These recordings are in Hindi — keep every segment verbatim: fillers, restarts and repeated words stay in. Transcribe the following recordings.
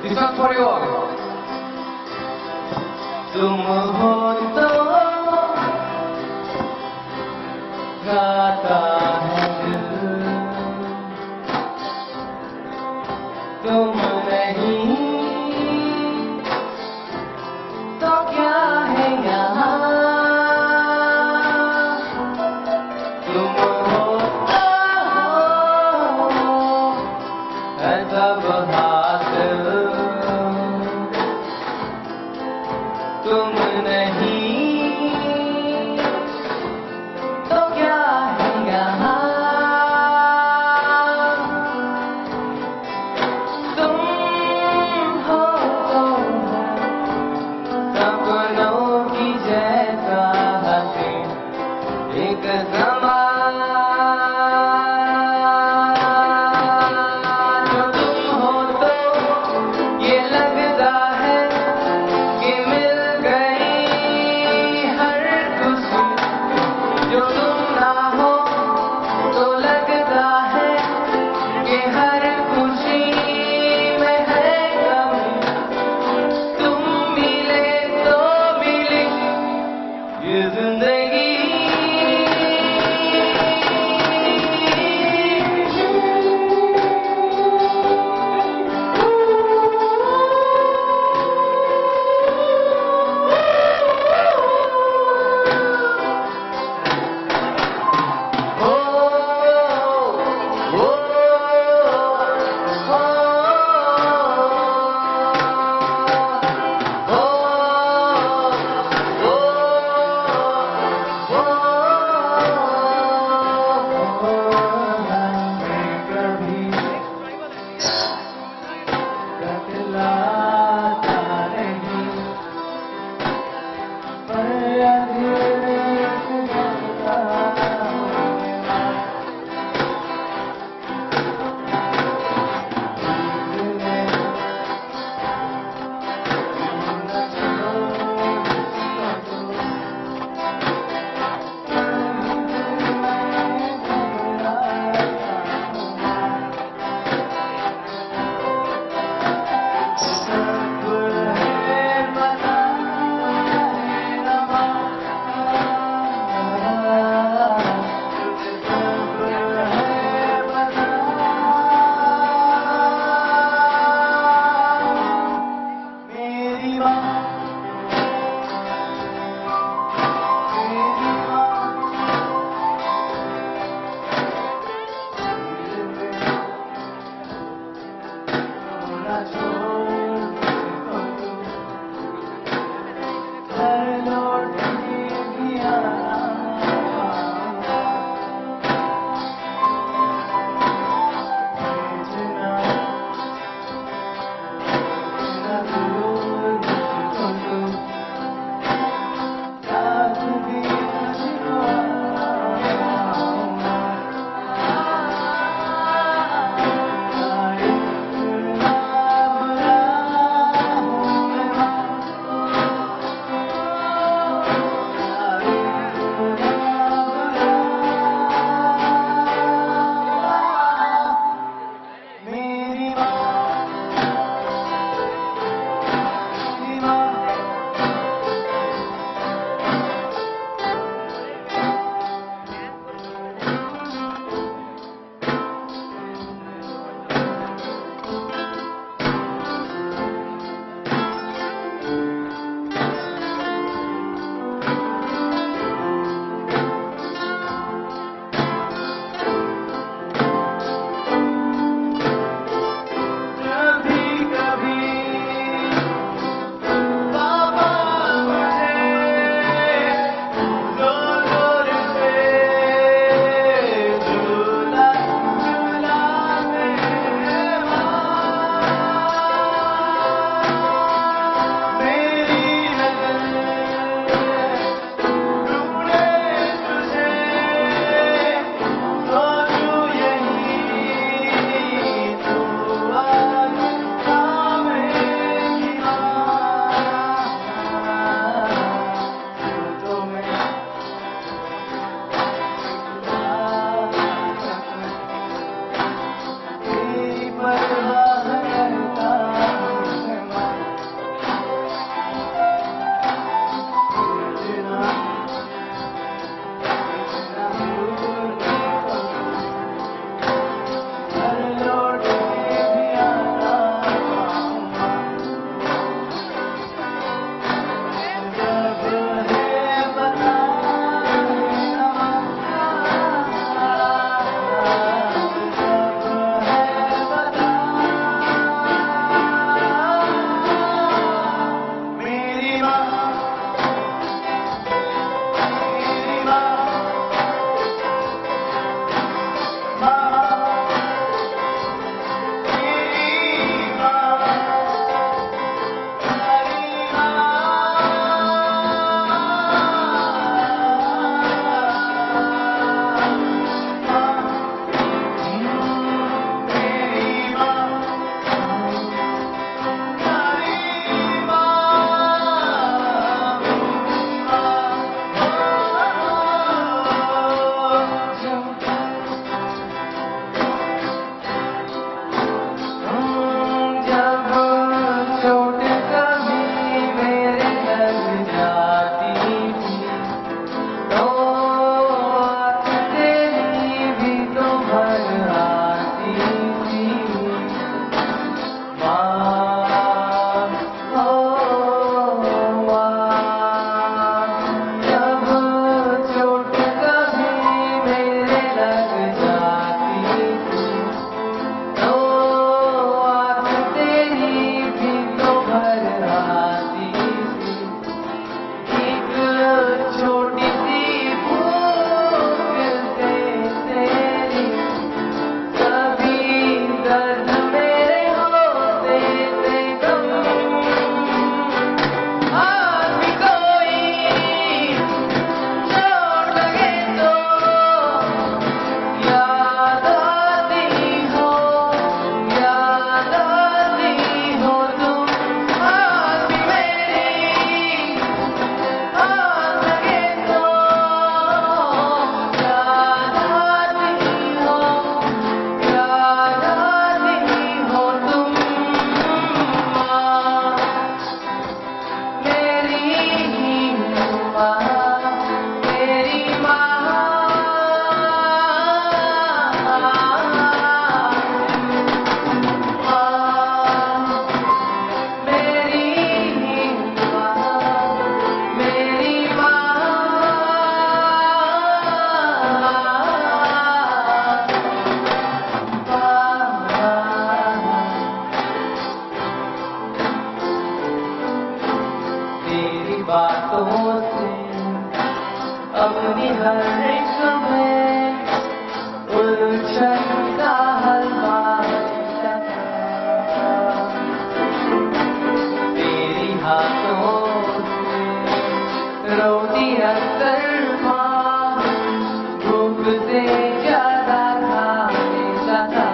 This one's for you all. तुम हो तो गाता है दिल, तुम नहीं तो क्या है यहाँ। तुम हो तो है सब हासिल, तुम नहीं बातों से अपनी हर एक में उलझन का हलवा तेरी हाथों से रोटी अक्सर भूख से ज्यादा खाने लगा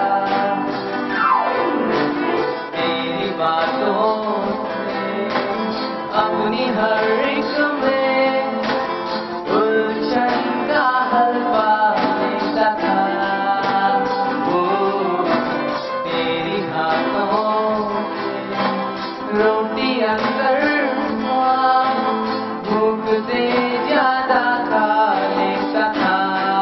तेरी बातों से अपनी हर एक में उलझन का हलवा लगा तेरी हाथों से रोटी अक्सर भूख से ज्यादा खा लेता था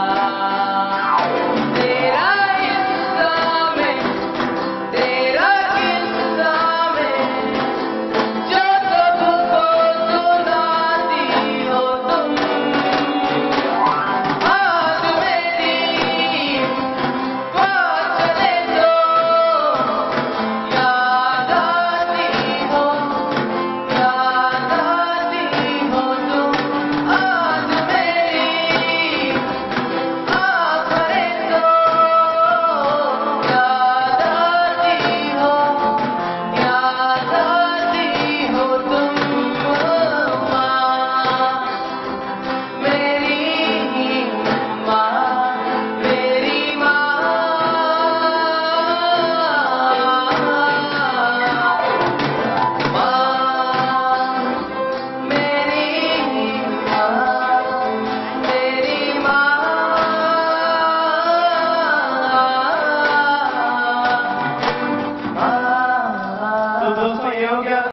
तेरा हिस्सा में तेरा हिस्सा में जो सबको सुनाती हो तुम आज मेरी बात चले तो याद आती हो याद आती हो तुम आज मेरी आखिर तो याद आती हो याद आती हो तुम माँ मेरी माँ मेरी माँ माँ मेरी माँ मेरी माँ तो दोस्तों ये हो गया